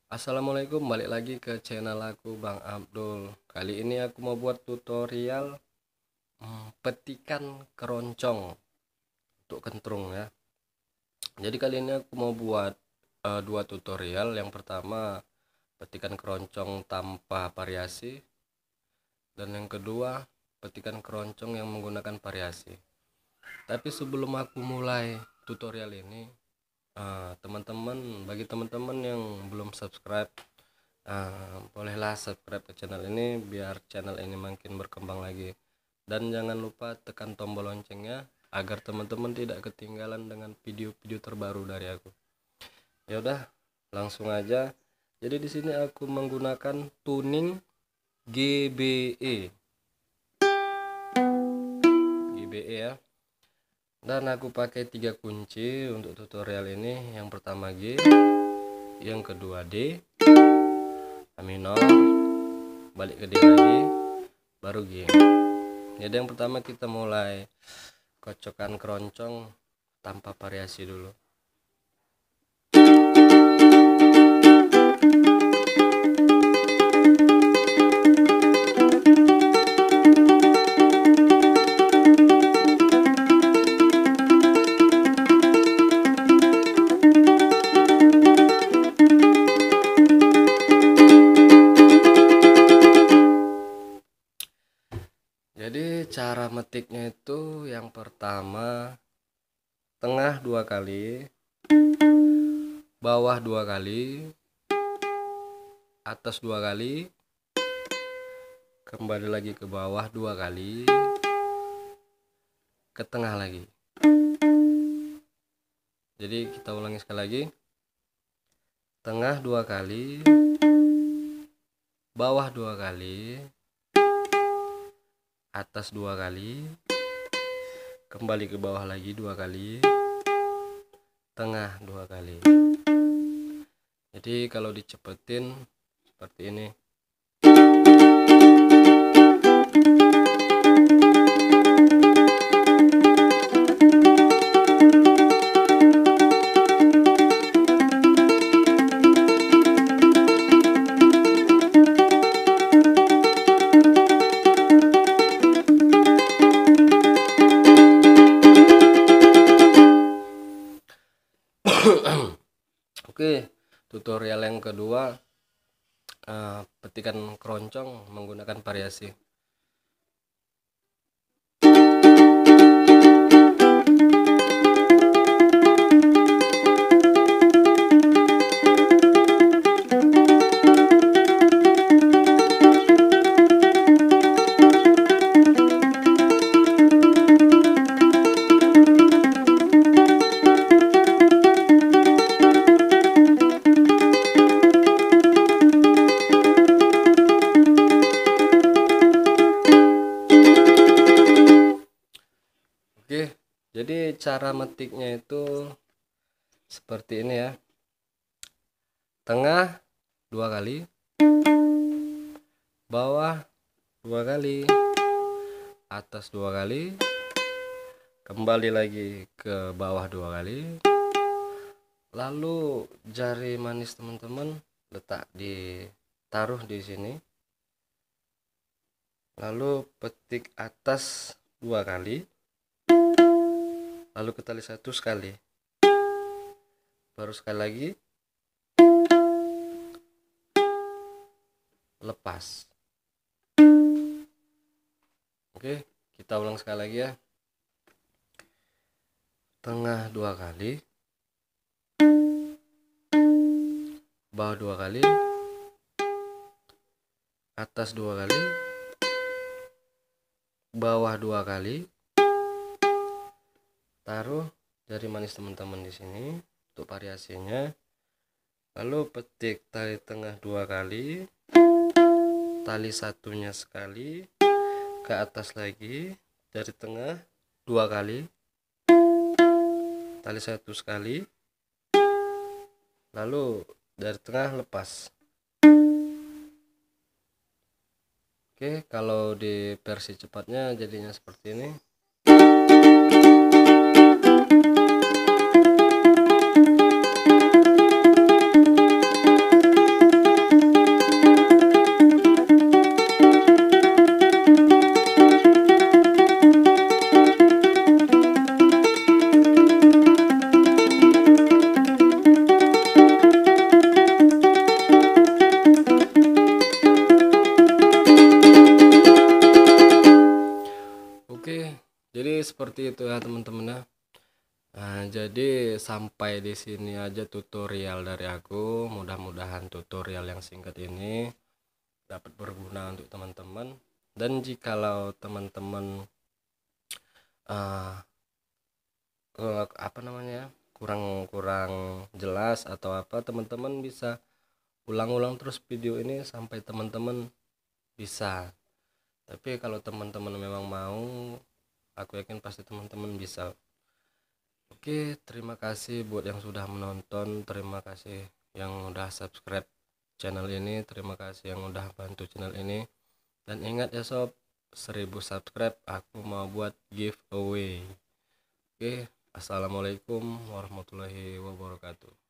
Assalamualaikum, balik lagi ke channel aku Bang Abdul. Kali ini aku mau buat tutorial petikan keroncong untuk kentrung ya. Jadi kali ini aku mau buat dua tutorial. Yang pertama petikan keroncong tanpa variasi, dan yang kedua petikan keroncong yang menggunakan variasi. Tapi sebelum aku mulai tutorial ini, bagi teman-teman yang belum subscribe, bolehlah subscribe ke channel ini biar channel ini makin berkembang lagi, dan jangan lupa tekan tombol loncengnya agar teman-teman tidak ketinggalan dengan video-video terbaru dari aku. Ya udah, langsung aja. Jadi di sini aku menggunakan tuning GBE ya, dan aku pakai 3 kunci untuk tutorial ini. Yang pertama G, yang kedua D, A minor, balik ke D lagi, baru G. Jadi yang pertama kita mulai kocokan keroncong tanpa variasi dulu. Jadi cara metiknya itu yang pertama tengah 2 kali, bawah 2 kali, atas 2 kali, kembali lagi ke bawah 2 kali, ke tengah lagi. Jadi kita ulangi sekali lagi. Tengah 2 kali, bawah 2 kali, atas 2 kali, kembali ke bawah lagi 2 kali, tengah 2 kali. Jadi kalau dicepetin seperti ini. Oke, tutorial yang kedua, petikan keroncong menggunakan variasi. Oke, jadi cara metiknya itu seperti ini ya. Tengah 2 kali, bawah 2 kali, atas 2 kali, kembali lagi ke bawah 2 kali, lalu jari manis teman-teman taruh di sini, lalu petik atas 2 kali, lalu ke tali 1 sekali, baru sekali lagi lepas. Oke, kita ulang sekali lagi ya. Tengah 2 kali, bawah 2 kali, atas 2 kali, bawah 2 kali, taruh jari manis teman-teman di sini untuk variasinya, lalu petik tali tengah 2 kali, tali satunya sekali, ke atas lagi, jari tengah 2 kali, tali 1 sekali, lalu dari tengah lepas. Oke, kalau di versi cepatnya jadinya seperti ini. seperti itu ya teman-teman ya. Nah, jadi sampai di sini aja tutorial dari aku. Mudah-mudahan tutorial yang singkat ini dapat berguna untuk teman-teman. Dan jikalau teman-teman apa namanya kurang jelas atau apa, teman-teman bisa ulang-ulang terus video ini sampai teman-teman bisa. Tapi kalau teman-teman memang mau, aku yakin pasti teman-teman bisa. Oke, terima kasih buat yang sudah menonton, terima kasih yang udah subscribe channel ini, terima kasih yang udah bantu channel ini. Dan ingat ya sob, 1000 subscribe aku mau buat giveaway. Oke, assalamualaikum warahmatullahi wabarakatuh.